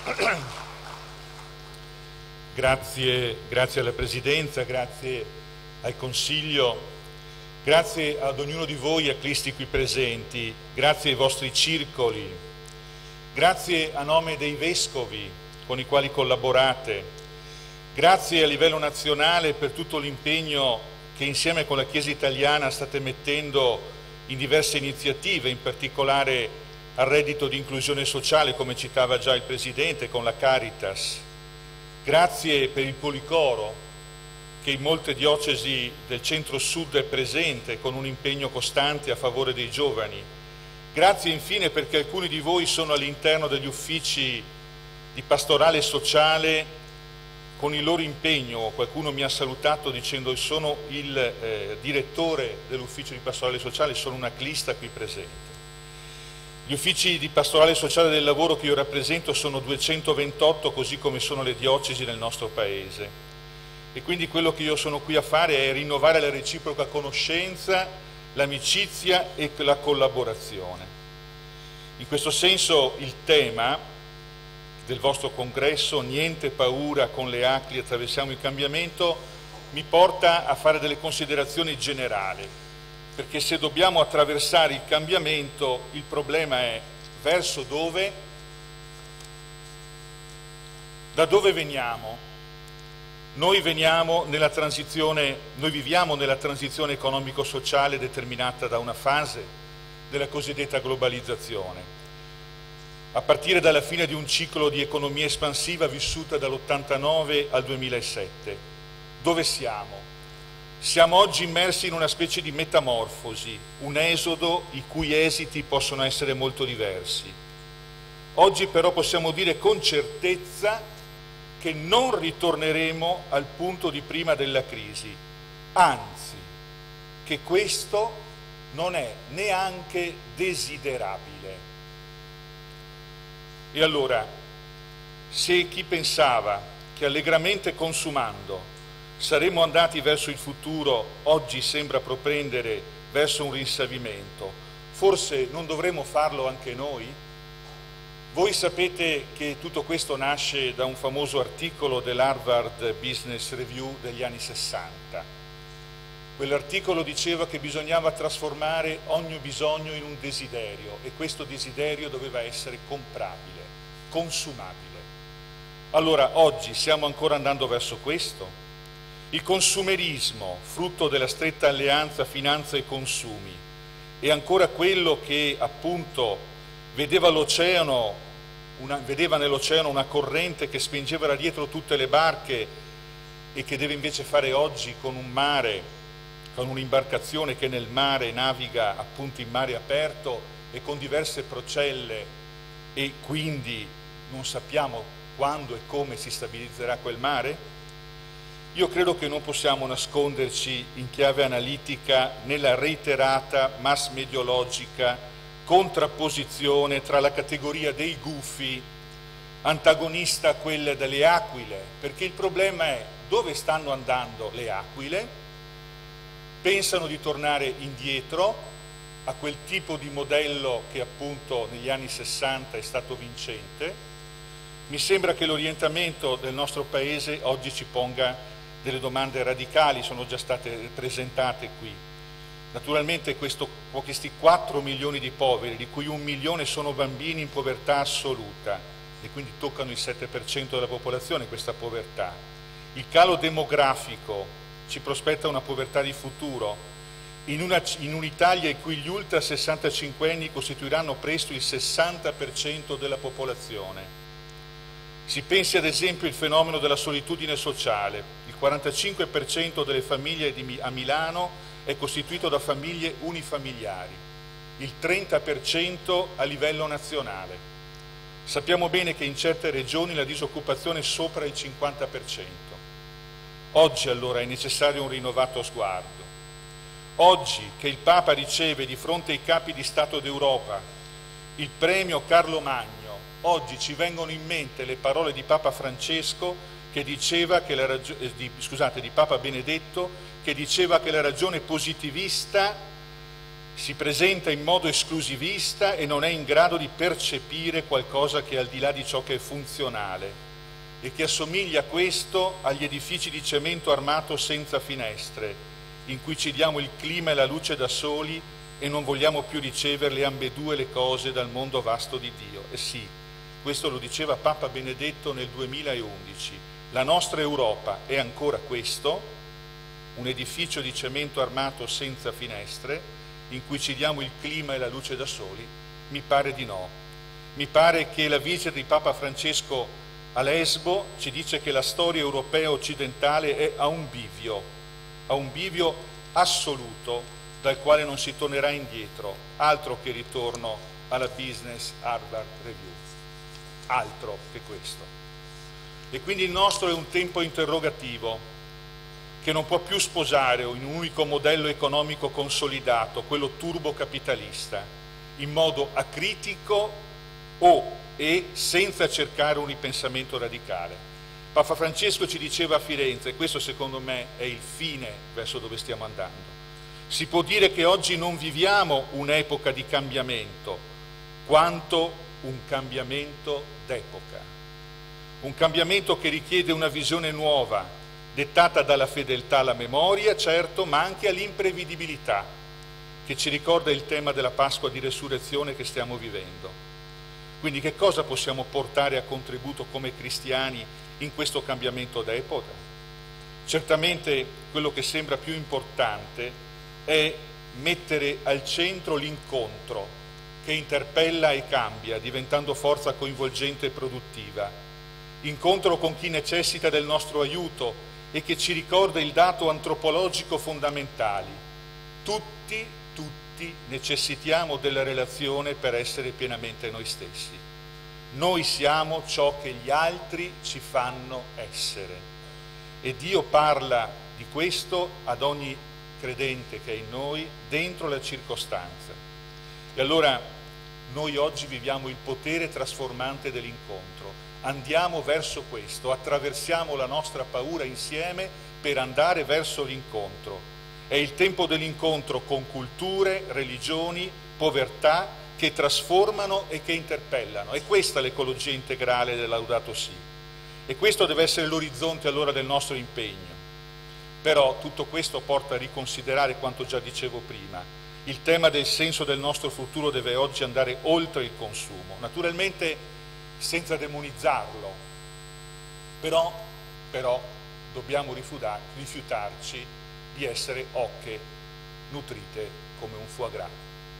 Grazie alla Presidenza, grazie al Consiglio, grazie ad ognuno di voi acclisti qui presenti, grazie ai vostri circoli, grazie a nome dei Vescovi con i quali collaborate, grazie a livello nazionale per tutto l'impegno che insieme con la Chiesa italiana state mettendo in diverse iniziative, in particolare al reddito di inclusione sociale, come citava già il Presidente, con la Caritas. Grazie per il Policoro, che in molte diocesi del centro-sud è presente con un impegno costante a favore dei giovani. Grazie infine perché alcuni di voi sono all'interno degli uffici di pastorale sociale con il loro impegno. Qualcuno mi ha salutato dicendo sono il direttore dell'ufficio di pastorale sociale, sono un acclista qui presente. Gli uffici di pastorale sociale del lavoro che io rappresento sono 228, così come sono le diocesi nel nostro Paese. E quindi quello che io sono qui a fare è rinnovare la reciproca conoscenza, l'amicizia e la collaborazione. In questo senso il tema del vostro congresso, niente paura, con le ACLI attraversiamo il cambiamento, mi porta a fare delle considerazioni generali, perché se dobbiamo attraversare il cambiamento, il problema è verso dove, da dove veniamo. Noi viviamo nella transizione economico-sociale determinata da una fase della cosiddetta globalizzazione. A partire dalla fine di un ciclo di economia espansiva vissuta dall'89 al 2007. Dove siamo? Siamo oggi immersi in una specie di metamorfosi, un esodo i cui esiti possono essere molto diversi. Oggi però possiamo dire con certezza che non ritorneremo al punto di prima della crisi, anzi, che questo non è neanche desiderabile. E allora, se chi pensava che allegramente consumando saremmo andati verso il futuro, oggi sembra propendere verso un rinsavimento, forse non dovremmo farlo anche noi? Voi sapete che tutto questo nasce da un famoso articolo dell'Harvard Business Review degli anni 60. Quell'articolo diceva che bisognava trasformare ogni bisogno in un desiderio e questo desiderio doveva essere comprabile, consumabile. Allora, oggi stiamo ancora andando verso questo? Il consumerismo, frutto della stretta alleanza finanza e consumi, è ancora quello che appunto vedeva nell'oceano una corrente che spingeva da dietro tutte le barche e che deve invece fare oggi con un mare, con un'imbarcazione che nel mare naviga appunto in mare aperto e con diverse procelle e quindi non sappiamo quando e come si stabilizzerà quel mare? Io credo che non possiamo nasconderci in chiave analitica nella reiterata mass mediologica contrapposizione tra la categoria dei gufi, antagonista a quella delle aquile, perché il problema è dove stanno andando le aquile? Pensano di tornare indietro a quel tipo di modello che appunto negli anni 60 è stato vincente. Mi sembra che l'orientamento del nostro Paese oggi ci ponga delle domande radicali, sono già state presentate qui. Naturalmente questi 4 milioni di poveri, di cui 1 milione sono bambini in povertà assoluta, e quindi toccano il 7% della popolazione questa povertà. Il calo demografico ci prospetta una povertà di futuro, in un'Italia in cui gli ultra 65 anni costituiranno presto il 60% della popolazione. Si pensi ad esempio al fenomeno della solitudine sociale. Il 45% delle famiglie a Milano è costituito da famiglie unifamiliari, il 30% a livello nazionale. Sappiamo bene che in certe regioni la disoccupazione è sopra il 50%. Oggi allora è necessario un rinnovato sguardo. Oggi che il Papa riceve di fronte ai capi di Stato d'Europa il premio Carlo Magno, oggi ci vengono in mente le parole di Papa Francesco che diceva che di Papa Benedetto che diceva che la ragione positivista si presenta in modo esclusivista e non è in grado di percepire qualcosa che è al di là di ciò che è funzionale e che assomiglia a questo agli edifici di cemento armato senza finestre, in cui ci diamo il clima e la luce da soli e non vogliamo più riceverle ambedue le cose dal mondo vasto di Dio. E sì, questo lo diceva Papa Benedetto nel 2011. La nostra Europa è ancora questo, un edificio di cemento armato senza finestre, in cui ci diamo il clima e la luce da soli? Mi pare di no. Mi pare che la visita di Papa Francesco a Lesbo ci dice che la storia europea occidentale è a un bivio assoluto dal quale non si tornerà indietro, altro che ritorno alla Business Harvard Review, altro che questo. E quindi il nostro è un tempo interrogativo che non può più sposare in un unico modello economico consolidato, quello turbocapitalista, in modo acritico e senza cercare un ripensamento radicale. Papa Francesco ci diceva a Firenze, e questo secondo me è il fine verso dove stiamo andando, si può dire che oggi non viviamo un'epoca di cambiamento, quanto un cambiamento d'epoca, un cambiamento che richiede una visione nuova, dettata dalla fedeltà alla memoria, certo, ma anche all'imprevedibilità, che ci ricorda il tema della Pasqua di Resurrezione che stiamo vivendo. Quindi che cosa possiamo portare a contributo come cristiani in questo cambiamento d'epoca? Certamente quello che sembra più importante è mettere al centro l'incontro che interpella e cambia, diventando forza coinvolgente e produttiva. Incontro con chi necessita del nostro aiuto e che ci ricorda il dato antropologico fondamentale. Tutti necessitiamo della relazione per essere pienamente noi stessi. Noi siamo ciò che gli altri ci fanno essere. E Dio parla di questo ad ogni credente che è in noi, dentro la circostanza. E allora noi oggi viviamo il potere trasformante dell'incontro. Andiamo verso questo, attraversiamo la nostra paura insieme per andare verso l'incontro. È il tempo dell'incontro con culture, religioni, povertà che trasformano e che interpellano. È questa l'ecologia integrale del Laudato Si. E questo deve essere l'orizzonte allora del nostro impegno. Però tutto questo porta a riconsiderare quanto già dicevo prima. Il tema del senso del nostro futuro deve oggi andare oltre il consumo. Naturalmente senza demonizzarlo, però dobbiamo rifiutarci di essere oche nutrite come un foie gras.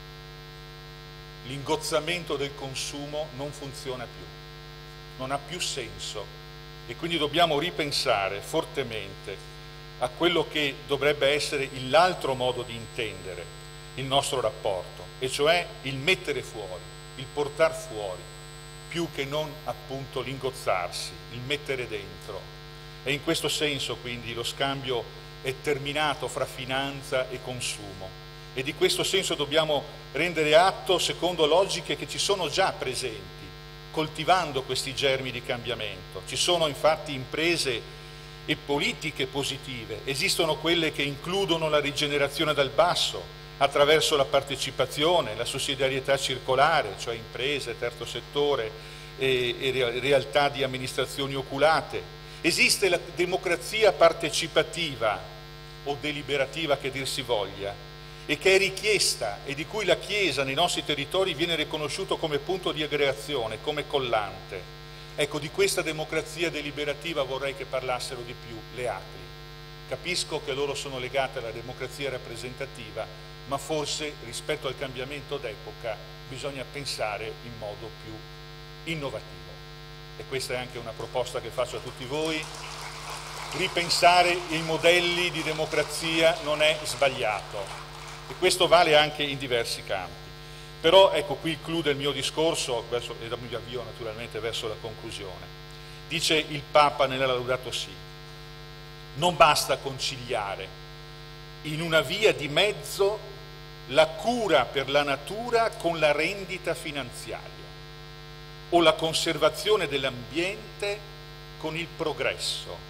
L'ingozzamento del consumo non funziona più, non ha più senso e quindi dobbiamo ripensare fortemente a quello che dovrebbe essere l'altro modo di intendere il nostro rapporto, e cioè il mettere fuori, il portar fuori, più che non appunto l'ingozzarsi, il mettere dentro. E in questo senso quindi lo scambio è terminato fra finanza e consumo e di questo senso dobbiamo rendere atto secondo logiche che ci sono già presenti, coltivando questi germi di cambiamento. Ci sono infatti imprese e politiche positive, esistono quelle che includono la rigenerazione dal basso, attraverso la partecipazione, la sussidiarietà circolare, cioè imprese, terzo settore e realtà di amministrazioni oculate. Esiste la democrazia partecipativa o deliberativa che dir si voglia e che è richiesta e di cui la Chiesa nei nostri territori viene riconosciuto come punto di aggregazione, come collante. Ecco, di questa democrazia deliberativa vorrei che parlassero di più le ACLI. Capisco che loro sono legate alla democrazia rappresentativa, ma forse rispetto al cambiamento d'epoca bisogna pensare in modo più innovativo. E questa è anche una proposta che faccio a tutti voi. Ripensare i modelli di democrazia non è sbagliato e questo vale anche in diversi campi. Però ecco, qui chiude il mio discorso e mi avvio naturalmente verso la conclusione. Dice il Papa nella Laudato Si: non basta conciliare in una via di mezzo la cura per la natura con la rendita finanziaria o la conservazione dell'ambiente con il progresso.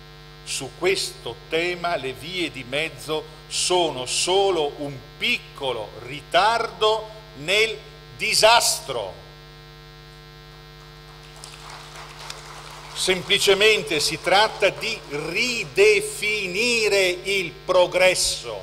su questo tema le vie di mezzo sono solo un piccolo ritardo nel disastro. Semplicemente si tratta di ridefinire il progresso.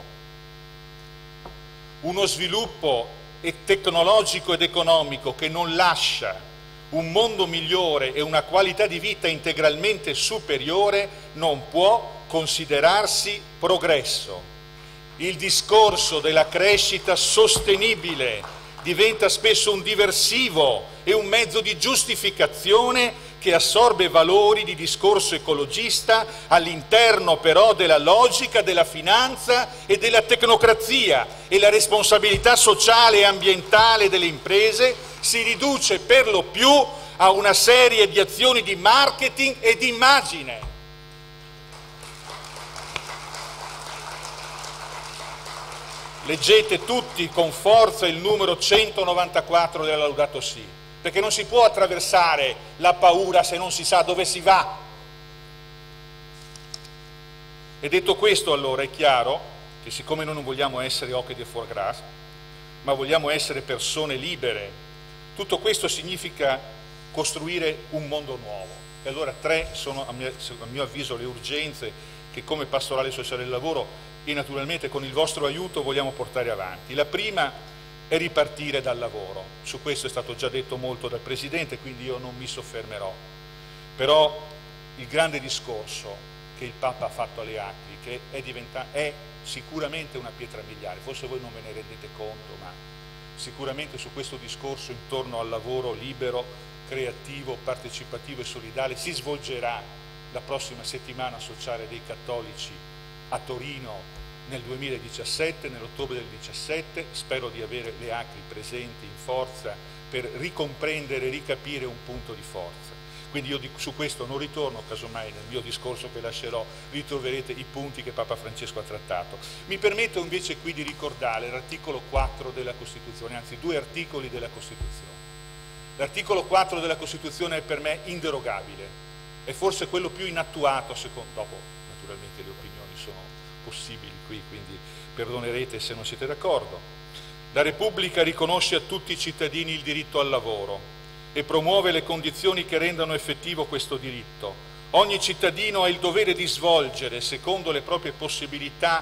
Uno sviluppo tecnologico ed economico che non lascia un mondo migliore e una qualità di vita integralmente superiore non può considerarsi progresso. Il discorso della crescita sostenibile diventa spesso un diversivo e un mezzo di giustificazione che assorbe valori di discorso ecologista all'interno però della logica della finanza e della tecnocrazia, e la responsabilità sociale e ambientale delle imprese si riduce per lo più a una serie di azioni di marketing e di immagine. Leggete tutti con forza il numero 194 della Laudato Si', perché non si può attraversare la paura se non si sa dove si va. E detto questo, allora, è chiaro che siccome noi non vogliamo essere occhi di foie gras, ma vogliamo essere persone libere, tutto questo significa costruire un mondo nuovo. E allora tre sono, a mio avviso, le urgenze che come pastorale sociale del lavoro e naturalmente con il vostro aiuto vogliamo portare avanti. La prima è ripartire dal lavoro. Su questo è stato già detto molto dal Presidente, quindi io non mi soffermerò. Però il grande discorso che il Papa ha fatto alle ACLI, che è sicuramente una pietra miliare, forse voi non ve ne rendete conto, ma sicuramente su questo discorso intorno al lavoro libero, creativo, partecipativo e solidale si svolgerà la prossima settimana sociale dei cattolici a Torino nel 2017, nell'ottobre del 2017, spero di avere le ACLI presenti in forza per ricomprendere e ricapire un punto di forza. Quindi io su questo non ritorno, casomai nel mio discorso che lascerò ritroverete i punti che Papa Francesco ha trattato. Mi permetto invece qui di ricordare l'articolo 4 della Costituzione, anzi 2 articoli della Costituzione. L'articolo 4 della Costituzione è per me inderogabile, è forse quello più inattuato, dopo naturalmente le opinioni sono possibili qui, quindi perdonerete se non siete d'accordo. La Repubblica riconosce a tutti i cittadini il diritto al lavoro e promuove le condizioni che rendano effettivo questo diritto. Ogni cittadino ha il dovere di svolgere, secondo le proprie possibilità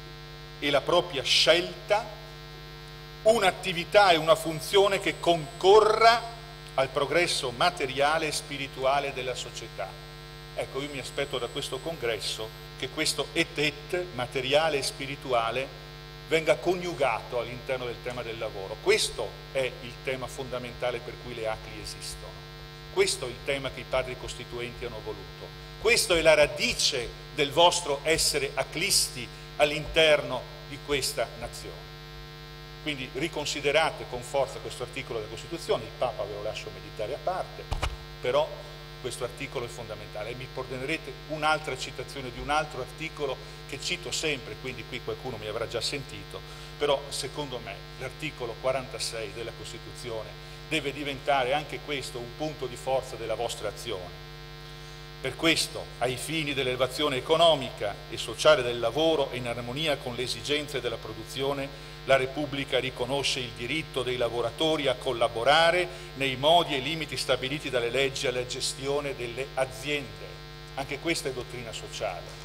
e la propria scelta, un'attività e una funzione che concorra al progresso materiale e spirituale della società. Ecco, io mi aspetto da questo congresso che questo et materiale e spirituale venga coniugato all'interno del tema del lavoro. Questo è il tema fondamentale per cui le ACLI esistono. Questo è il tema che i padri costituenti hanno voluto. Questo è la radice del vostro essere aclisti all'interno di questa nazione. Quindi riconsiderate con forza questo articolo della Costituzione, il Papa ve lo lascio meditare a parte, però questo articolo è fondamentale e mi perdonerete un'altra citazione di un altro articolo che cito sempre, quindi qui qualcuno mi avrà già sentito, però secondo me l'articolo 46 della Costituzione deve diventare anche questo un punto di forza della vostra azione. Per questo, ai fini dell'elevazione economica e sociale del lavoro e in armonia con le esigenze della produzione, la Repubblica riconosce il diritto dei lavoratori a collaborare nei modi e limiti stabiliti dalle leggi alla gestione delle aziende. Anche questa è dottrina sociale.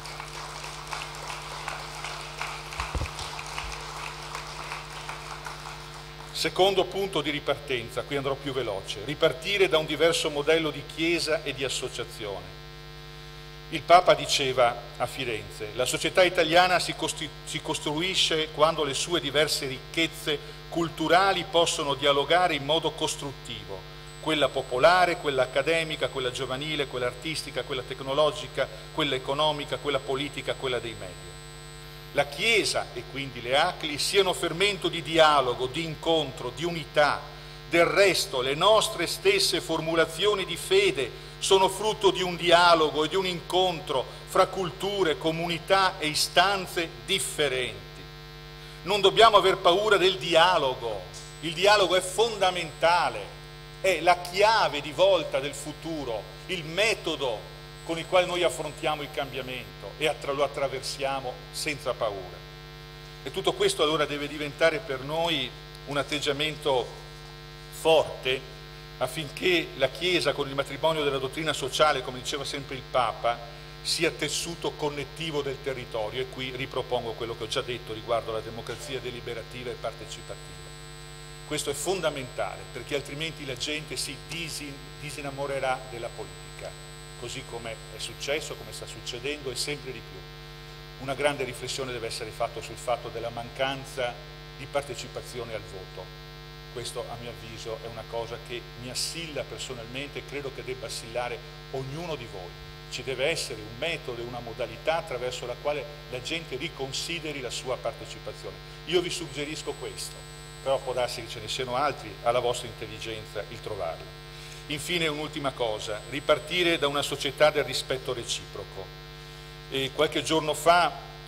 Secondo punto di ripartenza, qui andrò più veloce, ripartire da un diverso modello di chiesa e di associazione. Il Papa diceva a Firenze, la società italiana si costruisce quando le sue diverse ricchezze culturali possono dialogare in modo costruttivo, quella popolare, quella accademica, quella giovanile, quella artistica, quella tecnologica, quella economica, quella politica, quella dei media. La Chiesa e quindi le ACLI siano fermento di dialogo, di incontro, di unità. Del resto le nostre stesse formulazioni di fede sono frutto di un dialogo e di un incontro fra culture, comunità e istanze differenti. Non dobbiamo aver paura del dialogo, il dialogo è fondamentale, è la chiave di volta del futuro, il metodo con il quale noi affrontiamo il cambiamento e lo attraversiamo senza paura. E tutto questo allora deve diventare per noi un atteggiamento forte affinché la Chiesa, con il matrimonio della dottrina sociale, come diceva sempre il Papa, sia tessuto connettivo del territorio. E qui ripropongo quello che ho già detto riguardo alla democrazia deliberativa e partecipativa. Questo è fondamentale, perché altrimenti la gente si disinnamorerà della politica, così come è successo, come sta succedendo e sempre di più. Una grande riflessione deve essere fatta sul fatto della mancanza di partecipazione al voto. Questo, a mio avviso, è una cosa che mi assilla personalmente e credo che debba assillare ognuno di voi. Ci deve essere un metodo e una modalità attraverso la quale la gente riconsideri la sua partecipazione. Io vi suggerisco questo, però può darsi che ce ne siano altri, alla vostra intelligenza il trovarli. Infine un'ultima cosa, ripartire da una società del rispetto reciproco. E qualche giorno fa,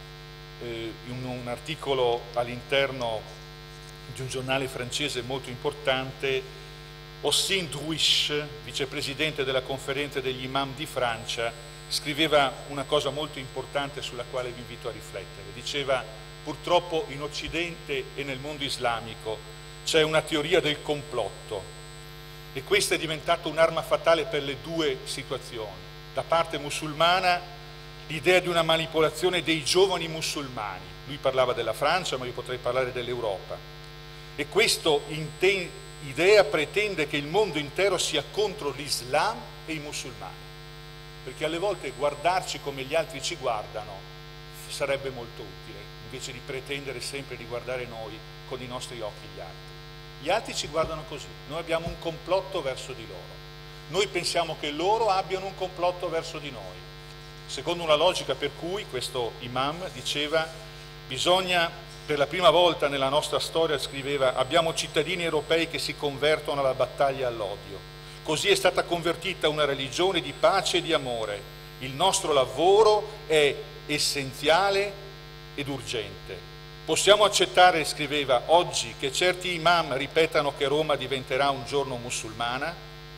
in un articolo all'interno di un giornale francese molto importante, Ossine Druich, vicepresidente della conferenza degli imam di Francia, scriveva una cosa molto importante sulla quale vi invito a riflettere. Diceva: purtroppo in Occidente e nel mondo islamico c'è una teoria del complotto e questa è diventata un'arma fatale per le due situazioni. Da parte musulmana l'idea di una manipolazione dei giovani musulmani, lui parlava della Francia ma io potrei parlare dell'Europa, e questa idea pretende che il mondo intero sia contro l'Islam e i musulmani, perché alle volte guardarci come gli altri ci guardano sarebbe molto utile, invece di pretendere sempre di guardare noi con i nostri occhi gli altri. Gli altri ci guardano così, noi abbiamo un complotto verso di loro, noi pensiamo che loro abbiano un complotto verso di noi, secondo una logica per cui questo imam diceva: bisogna, per la prima volta nella nostra storia, scriveva, abbiamo cittadini europei che si convertono alla battaglia all'odio, così è stata convertita una religione di pace e di amore, il nostro lavoro è essenziale ed urgente. Possiamo accettare, scriveva, oggi che certi imam ripetano che Roma diventerà un giorno musulmana?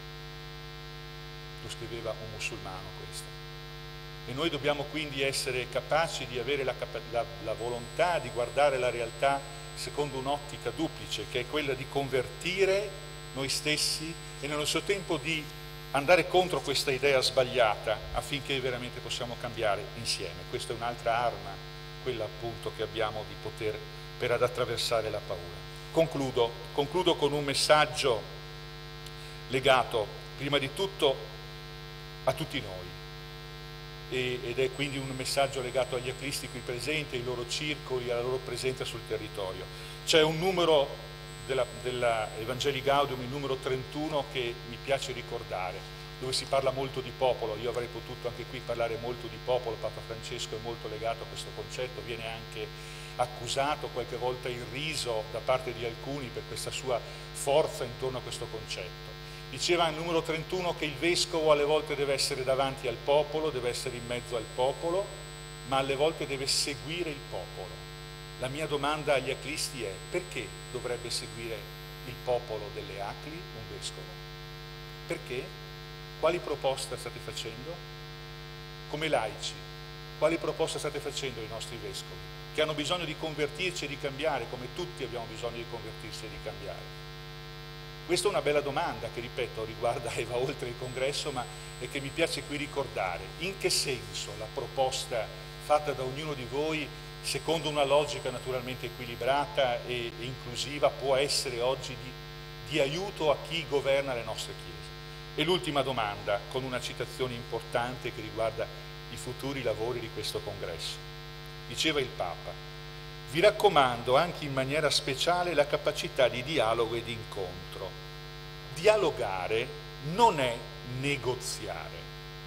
Lo scriveva un musulmano questo. E noi dobbiamo quindi essere capaci di avere la volontà di guardare la realtà secondo un'ottica duplice, che è quella di convertire noi stessi e nello stesso tempo di andare contro questa idea sbagliata affinché veramente possiamo cambiare insieme. Questa è un'altra arma, quella appunto che abbiamo di poter per attraversare la paura. Concludo con un messaggio legato prima di tutto a tutti noi ed è quindi un messaggio legato agli acristi qui presenti, ai loro circoli, alla loro presenza sul territorio. C'è un numero della Evangelii Gaudium, il numero 31, che mi piace ricordare, dove si parla molto di popolo. Io avrei potuto anche qui parlare molto di popolo, Papa Francesco è molto legato a questo concetto, viene anche accusato, qualche volta irriso da parte di alcuni per questa sua forza intorno a questo concetto. Diceva al numero 31 che il vescovo alle volte deve essere davanti al popolo, deve essere in mezzo al popolo, ma alle volte deve seguire il popolo. La mia domanda agli acristi è: perché dovrebbe seguire il popolo delle Acli un vescovo? Perché? Quali proposte state facendo? Come laici, quali proposte state facendo ai nostri vescovi? Che hanno bisogno di convertirci e di cambiare, come tutti abbiamo bisogno di convertirci e di cambiare. Questa è una bella domanda che, ripeto, riguarda e va oltre il congresso, ma è che mi piace qui ricordare. In che senso la proposta fatta da ognuno di voi, secondo una logica naturalmente equilibrata e inclusiva, può essere oggi di aiuto a chi governa le nostre chiese? E l'ultima domanda, con una citazione importante che riguarda i futuri lavori di questo congresso. Diceva il Papa: vi raccomando anche in maniera speciale la capacità di dialogo e di incontro. Dialogare non è negoziare.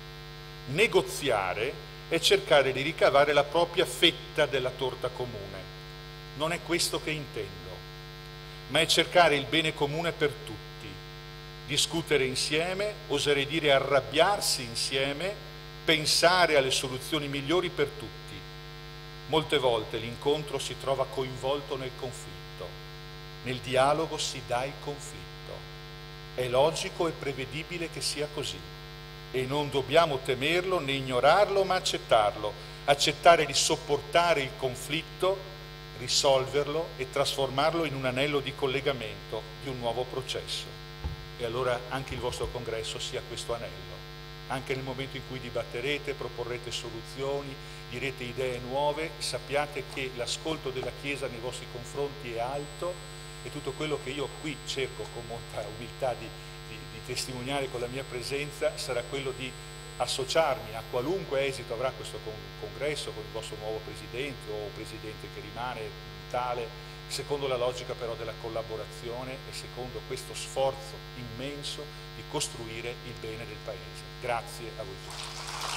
Negoziare è cercare di ricavare la propria fetta della torta comune. Non è questo che intendo, ma è cercare il bene comune per tutti, discutere insieme, oserei dire arrabbiarsi insieme, pensare alle soluzioni migliori per tutti. Molte volte l'incontro si trova coinvolto nel conflitto, nel dialogo si dà il conflitto. È logico e prevedibile che sia così. e non dobbiamo temerlo né ignorarlo, ma accettarlo, accettare di sopportare il conflitto, risolverlo e trasformarlo in un anello di collegamento di un nuovo processo. E allora anche il vostro congresso sia questo anello. Anche nel momento in cui dibatterete, proporrete soluzioni, direte idee nuove, sappiate che l'ascolto della Chiesa nei vostri confronti è alto e tutto quello che io qui cerco con molta umiltà di testimoniare con la mia presenza sarà quello di associarmi a qualunque esito avrà questo congresso con il vostro nuovo presidente o presidente che rimane tale, secondo la logica però della collaborazione e secondo questo sforzo immenso di costruire il bene del Paese. Grazie a voi tutti.